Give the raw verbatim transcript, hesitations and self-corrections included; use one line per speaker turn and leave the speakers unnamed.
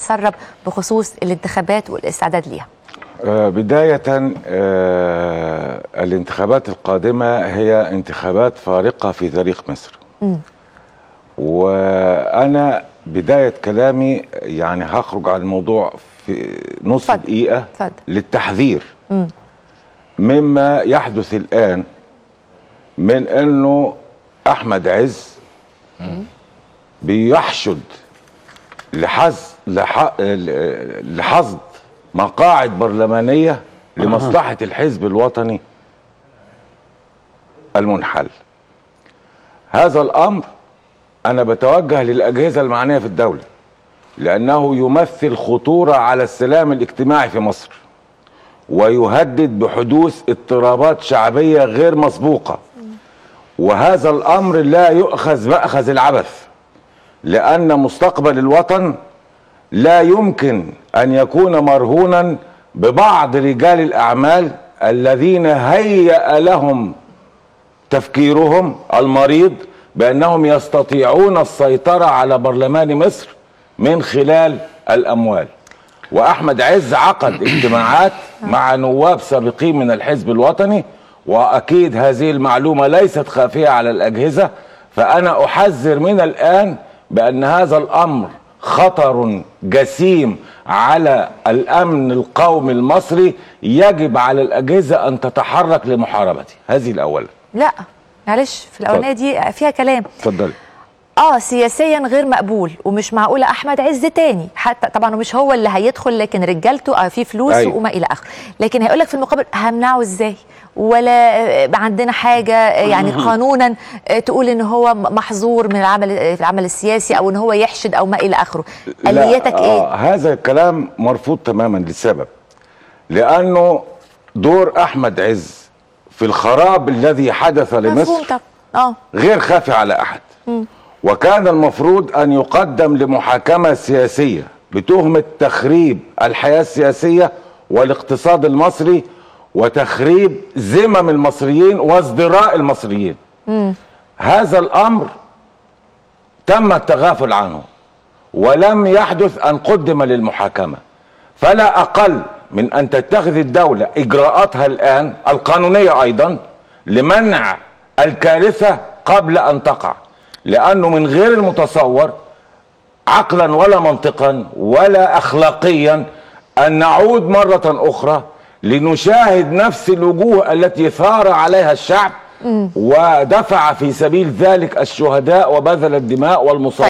تتسرب بخصوص الانتخابات والاستعداد ليها؟
آه بداية آه الانتخابات القادمة هي انتخابات فارقة في تاريخ مصر. م. وأنا بداية كلامي يعني هخرج عن الموضوع في نص فضل. دقيقة فضل. للتحذير م. مما يحدث الآن من أنه أحمد عز م. بيحشد لحظ لحظ مقاعد برلمانية لمصلحة الحزب الوطني المنحل. هذا الأمر أنا بتوجه للأجهزة المعنية في الدولة، لأنه يمثل خطورة على السلام الاجتماعي في مصر، ويهدد بحدوث اضطرابات شعبية غير مسبوقة. وهذا الأمر لا يؤخذ مأخذ العبث، لأن مستقبل الوطن لا يمكن أن يكون مرهونا ببعض رجال الأعمال الذين هيأ لهم تفكيرهم المريض بأنهم يستطيعون السيطرة على برلمان مصر من خلال الأموال. وأحمد عز عقد اجتماعات مع نواب سابقين من الحزب الوطني، وأكيد هذه المعلومة ليست خافية على الأجهزة. فأنا أحذر من الآن بأن هذا الأمر خطر جسيم على الأمن القومي المصري، يجب على الأجهزة أن تتحرك لمحاربته. هذه الأولى.
لا معلش، في الأولانية دي فيها كلام.
اتفضلي.
اه سياسيا غير مقبول، ومش معقوله احمد عز تاني، حتى طبعا مش هو اللي هيدخل، لكن رجالته اه في فلوس أيوة. وما الى اخره. لكن هيقول لك في المقابل همنعه ازاي؟ ولا عندنا حاجه يعني قانونا تقول ان هو محظور من العمل في العمل السياسي، او ان هو يحشد او ما الى اخره. الياتك ايه؟
آه هذا الكلام مرفوض تماما لسبب، لانه دور احمد عز في الخراب الذي حدث لمصر اه غير خافي على احد. م. وكان المفروض أن يقدم لمحاكمة سياسية بتهمة تخريب الحياة السياسية والاقتصاد المصري وتخريب ذمم المصريين وازدراء المصريين. مم. هذا الأمر تم التغافل عنه ولم يحدث أن قدم للمحاكمة. فلا أقل من أن تتخذ الدولة إجراءاتها الآن القانونية أيضا لمنع الكارثة قبل أن تقع، لأنه من غير المتصور عقلا ولا منطقا ولا أخلاقيا أن نعود مرة أخرى لنشاهد نفس الوجوه التي ثار عليها الشعب ودفع في سبيل ذلك الشهداء وبذل الدماء والمصابين.